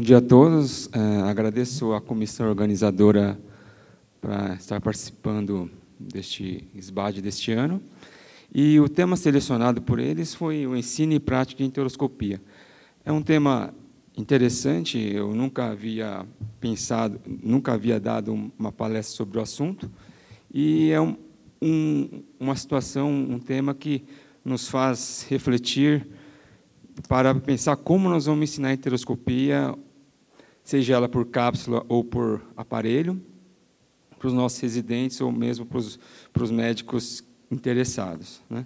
dia a todos. Agradeço à comissão organizadora para estar participando deste SBAD deste ano. E o tema selecionado por eles foi o ensino e prática de enteroscopia. É um tema interessante, eu nunca havia pensado, nunca havia dado uma palestra sobre o assunto, e é uma situação, um tema que nos faz refletir para pensar como nós vamos ensinar a enteroscopia, seja ela por cápsula ou por aparelho, para os nossos residentes ou mesmo para os médicos interessados, né?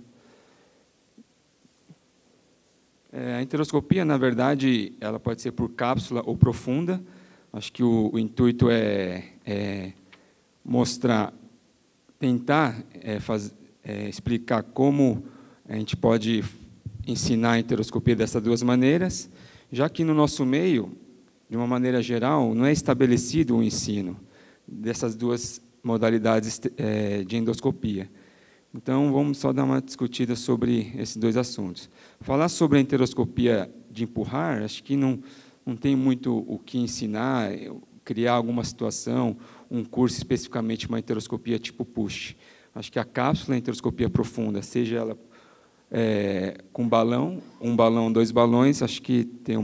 A enteroscopia, na verdade, ela pode ser por cápsula ou profunda. Acho que o intuito é mostrar, tentar explicar como a gente pode ensinar a enteroscopia dessas duas maneiras, já que no nosso meio, de uma maneira geral, não é estabelecido o ensino dessas duas modalidades de endoscopia. Então, vamos só dar uma discutida sobre esses dois assuntos. Falar sobre a enteroscopia de empurrar, acho que não tem muito o que ensinar, criar alguma situação, um curso especificamente uma enteroscopia tipo push. Acho que a cápsula, a enteroscopia profunda, seja ela com balão, um balão, dois balões, acho que tem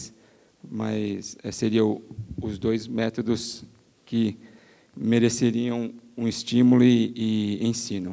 seriam os dois métodos que mereceriam um estímulo e ensino.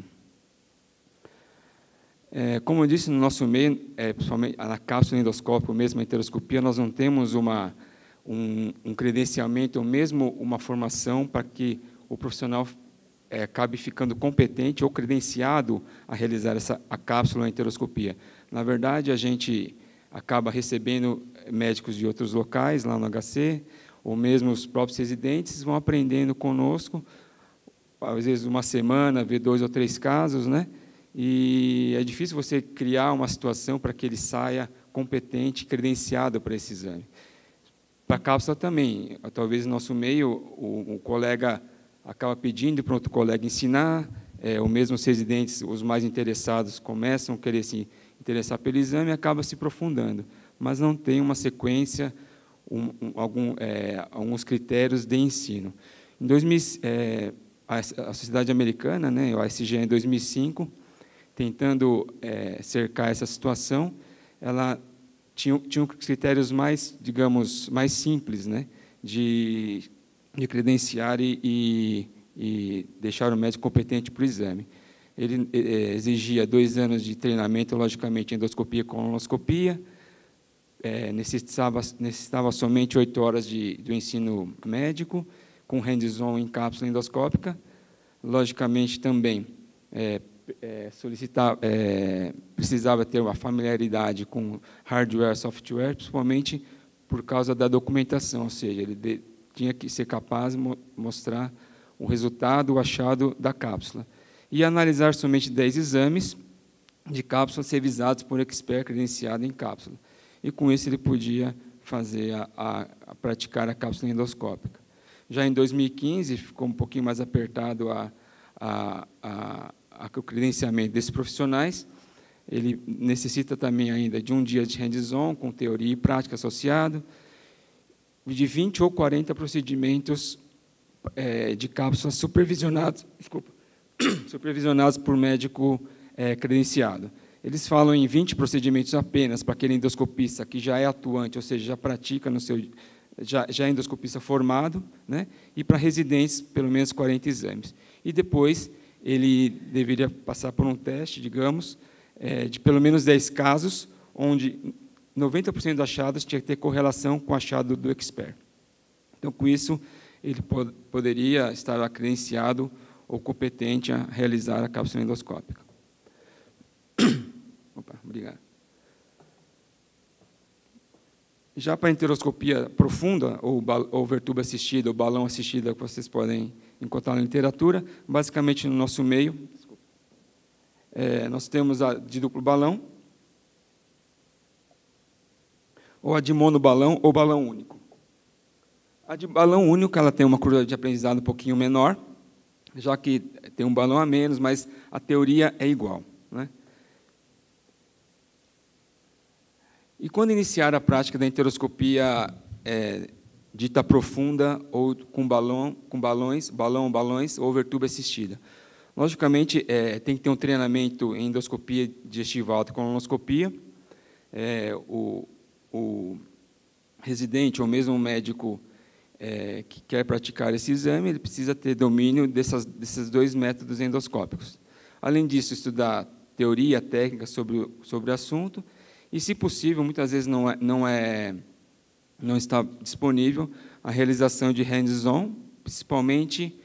Como eu disse, no nosso meio, principalmente na cápsula endoscópica, ou mesmo a enteroscopia, nós não temos um credenciamento, ou mesmo uma formação para que o profissional acabe ficando competente ou credenciado a realizar a cápsula ou a enteroscopia. Na verdade, a gente acaba recebendo médicos de outros locais, lá no HC, ou mesmo os próprios residentes, vão aprendendo conosco, às vezes uma semana, ver 2 ou 3 casos, né? E é difícil você criar uma situação para que ele saia competente, credenciado para esse exame. Para a cápsula também, talvez no nosso meio, o colega acaba pedindo para outro colega ensinar, ou mesmo os residentes, os mais interessados, começam a querer se interessar pelo exame e acaba se aprofundando, mas não tem uma sequência, alguns critérios de ensino. Em a Sociedade Americana, né, o ASG, em 2005, tentando cercar essa situação, ela tinha critérios mais, digamos, mais simples, né, de credenciar e deixar o médico competente para o exame. Ele exigia 2 anos de treinamento, logicamente, endoscopia e colonoscopia, necessitava somente 8 horas do ensino médico, com hands-on em cápsula endoscópica. Logicamente, também precisava ter uma familiaridade com hardware, software, principalmente por causa da documentação, ou seja, ele tinha que ser capaz de mostrar o resultado, o achado da cápsula. E analisar somente 10 exames de cápsulas revisados por expert credenciado em cápsula. E, com isso, ele podia fazer praticar a cápsula endoscópica. Já em 2015, ficou um pouquinho mais apertado o credenciamento desses profissionais. Ele necessita também ainda de 1 dia de hands-on, com teoria e prática associado, de 20 ou 40 procedimentos de cápsulas supervisionados por médico credenciado. Eles falam em 20 procedimentos apenas para aquele endoscopista que já é atuante, ou seja, já pratica já é endoscopista formado, né? E para residentes, pelo menos 40 exames. E depois ele deveria passar por um teste, digamos, de pelo menos 10 casos, onde 90% dos achados tinha que ter correlação com o achado do expert. Então, com isso, ele poderia estar credenciado ou competente a realizar a cápsula endoscópica. Opa, obrigado. Já para a enteroscopia profunda, ou vertubra assistida, ou balão assistida, que vocês podem encontrar na literatura, basicamente, no nosso meio, nós temos a de duplo balão, ou a de monobalão, ou balão único. A de balão único, ela tem uma curva de aprendizado um pouquinho menor, já que tem um balão a menos, mas a teoria é igual, né? E quando iniciar a prática da enteroscopia dita profunda ou com balões, balões ou overtube assistida. Logicamente, tem que ter um treinamento em endoscopia digestiva alta e colonoscopia. O residente ou mesmo o médico que quer praticar esse exame, ele precisa ter domínio desses dois métodos endoscópicos. Além disso, estudar teoria, técnica sobre o assunto, e, se possível, muitas vezes não está disponível a realização de hands-on, principalmente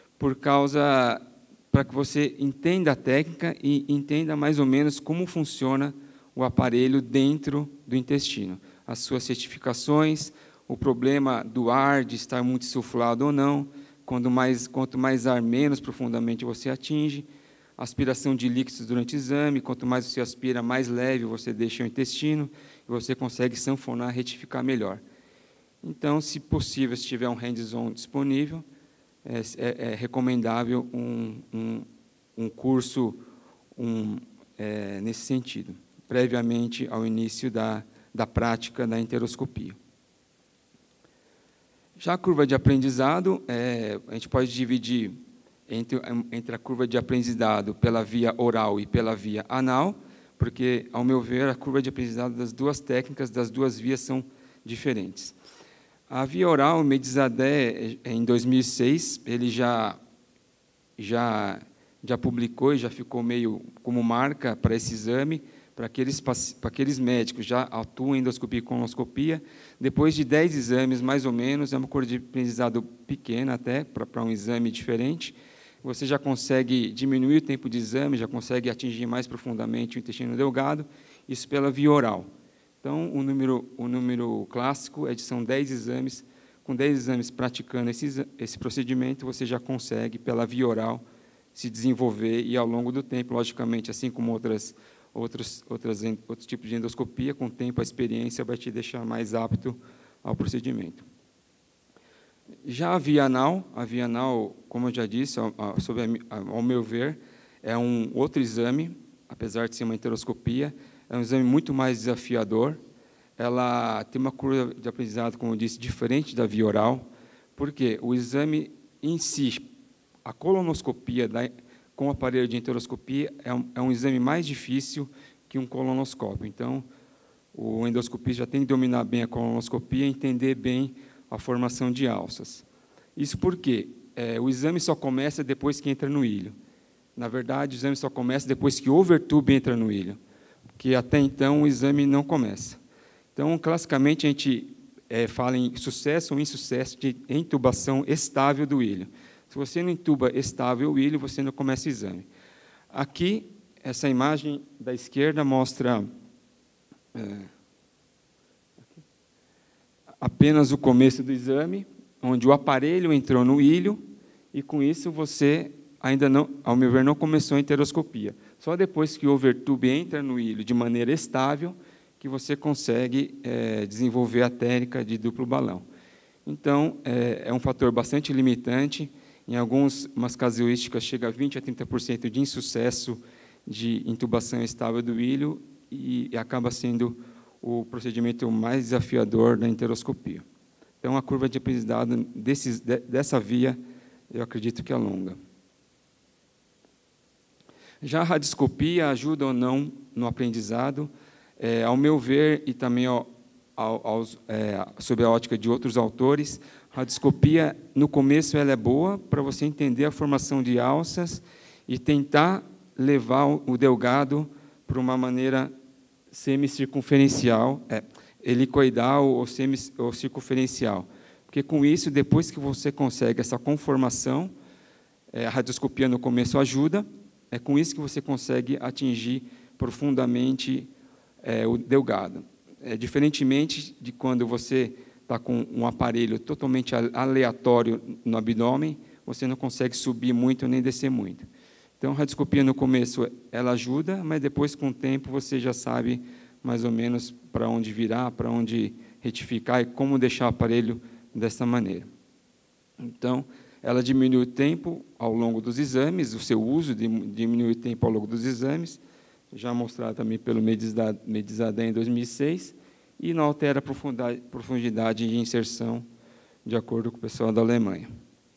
para que você entenda a técnica e entenda mais ou menos como funciona o aparelho dentro do intestino, as suas certificações, o problema do ar, de estar muito insuflado ou não, quanto mais ar, menos profundamente você atinge, aspiração de líquidos durante o exame, quanto mais você aspira, mais leve você deixa o intestino, e você consegue sanfonar, retificar melhor. Então, se possível, se tiver um hands-on disponível, é recomendável um curso nesse sentido, previamente ao início da prática da enteroscopia. Já a curva de aprendizado, a gente pode dividir entre a curva de aprendizado pela via oral e pela via anal, porque, ao meu ver, a curva de aprendizado das duas técnicas, das duas vias, são diferentes. A via oral, o Medizadeh, em 2006, ele já publicou e já ficou meio como marca para esse exame, para aqueles médicos que já atuam em endoscopia e colonoscopia. Depois de 10 exames, mais ou menos, é uma curva de aprendizado pequena até, para um exame diferente, você já consegue diminuir o tempo de exame, já consegue atingir mais profundamente o intestino delgado, isso pela via oral. Então, o número clássico são 10 exames. Com 10 exames praticando esse procedimento, você já consegue, pela via oral, se desenvolver, e, ao longo do tempo, logicamente, assim como outros tipos de endoscopia, com o tempo, a experiência vai te deixar mais apto ao procedimento. Já a via anal, como eu já disse, ao meu ver, é um outro exame, apesar de ser uma enteroscopia, é um exame muito mais desafiador. Ela tem uma curva de aprendizado, como eu disse, diferente da via oral, porque o exame em si, a colonoscopia com o aparelho de enteroscopia, é um exame mais difícil que um colonoscópio. Então, o endoscopista já tem que dominar bem a colonoscopia e entender bem a formação de alças. Isso porque o exame só começa depois que entra no ilho. Na verdade, o exame só começa depois que o overtube entra no ilho, que até então o exame não começa. Então, classicamente, a gente fala em sucesso ou insucesso de intubação estável do ilho. Se você não intuba estável o ilho, você não começa o exame. Aqui, essa imagem da esquerda mostra apenas o começo do exame, onde o aparelho entrou no ilho, e, com isso, você ainda não, ao meu ver, não começou a enteroscopia. Só depois que o overtube entra no ilho de maneira estável, que você consegue desenvolver a técnica de duplo balão. Então, é um fator bastante limitante. Em umas casuísticas, chega a 20% a 30% de insucesso de intubação estável do ilho, e acaba sendo o procedimento mais desafiador da enteroscopia. Então, a curva de aprendizado dessa via, eu acredito que é longa. Já a radioscopia ajuda ou não no aprendizado? Ao meu ver, e também sob a ótica de outros autores, a radioscopia, no começo, ela é boa para você entender a formação de alças e tentar levar o delgado para uma maneira semicircunferencial, helicoidal ou circunferencial. Porque, com isso, depois que você consegue essa conformação, a radioscopia, no começo, ajuda, é com isso que você consegue atingir profundamente o delgado. Diferentemente de quando você está com um aparelho totalmente aleatório no abdômen, você não consegue subir muito nem descer muito. Então, a radioscopia, no começo, ela ajuda, mas depois, com o tempo, você já sabe mais ou menos para onde virar, para onde retificar e como deixar o aparelho dessa maneira. Então, ela diminui o tempo ao longo dos exames, o seu uso diminui o tempo ao longo dos exames, já mostrado também pelo Medizadeh em 2006, e não altera a profundidade de inserção de acordo com o pessoal da Alemanha.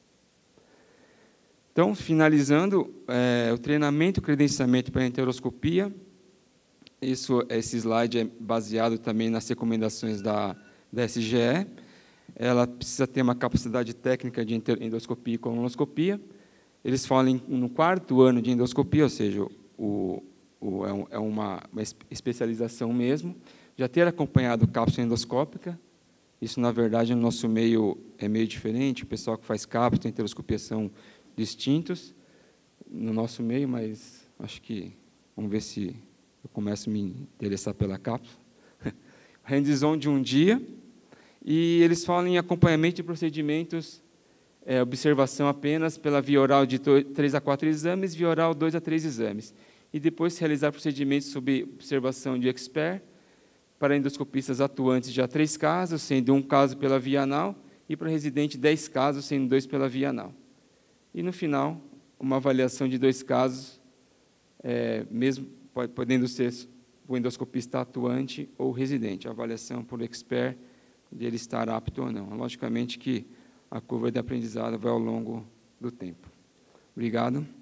Então, finalizando, o treinamento e credenciamento para a enteroscopia. Esse slide é baseado também nas recomendações da SGE. Ela precisa ter uma capacidade técnica de endoscopia e colonoscopia. Eles falam no 4º ano de endoscopia, ou seja, é uma especialização mesmo, já ter acompanhado cápsula endoscópica. Isso, na verdade, no nosso meio é meio diferente, o pessoal que faz cápsula e enteroscopia são distintos no nosso meio, mas acho que, vamos ver se eu começo a me interessar pela cápsula. Hands-on de 1 dia, e eles falam em acompanhamento de procedimentos, observação apenas pela via oral de 3 a 4 exames, via oral 2 a 3 exames. E depois realizar procedimentos sob observação de expert, para endoscopistas atuantes já 3 casos, sendo 1 caso pela via anal, e para residente 10 casos, sendo 2 pela via anal. E, no final, uma avaliação de 2 casos, mesmo podendo ser o endoscopista atuante ou residente, a avaliação por expert de ele estar apto ou não. Logicamente que a curva de aprendizado vai ao longo do tempo. Obrigado.